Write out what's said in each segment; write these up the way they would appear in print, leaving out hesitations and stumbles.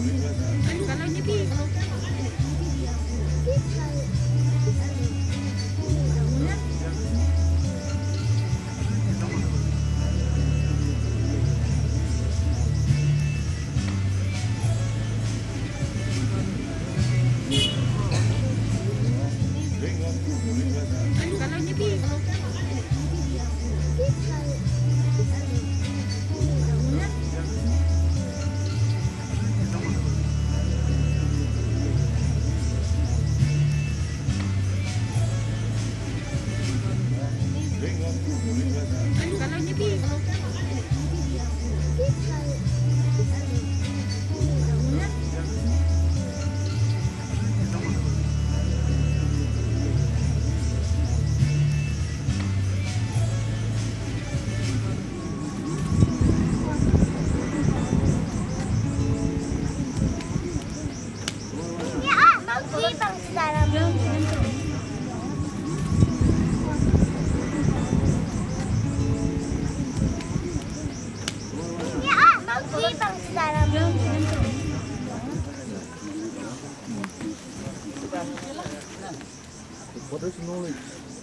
Kalau nyepi. Kalau nyepi. Kalau nyepi. Bang sekarang. Ya, bang sekarang. What is knowledge?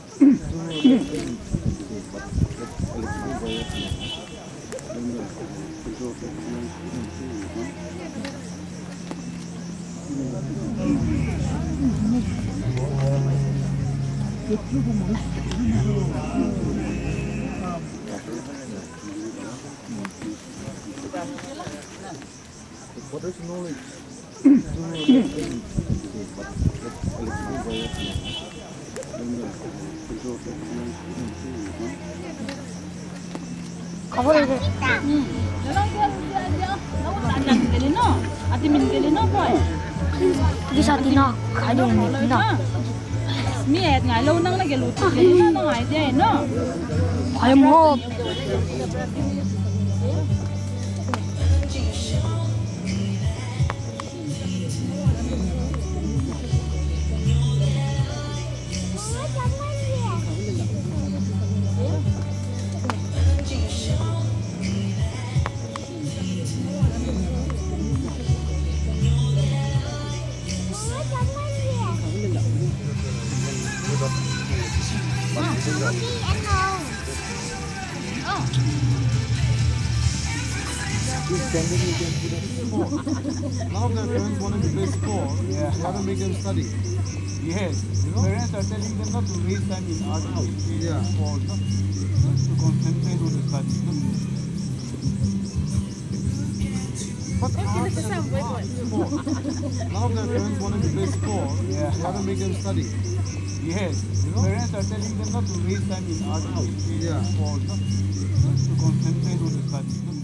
What is knowledge? Cover it. Di sa tina kaya mo na. Mi et ngai lâu nang la ge lu ti na ngai de no. Kaya mo. None of their parents wanted to play sport. Yeah. They have to make them study. Yes, You know? parents are telling them not to waste time in art and Yeah. sport, no? To concentrate on the studies. No? But art and sport. None of their parents wanted to play sport. Yeah. They have to make them study. Yes, You know? parents are telling them not to waste time in art and Yeah. sport, no? To concentrate on the studies. No?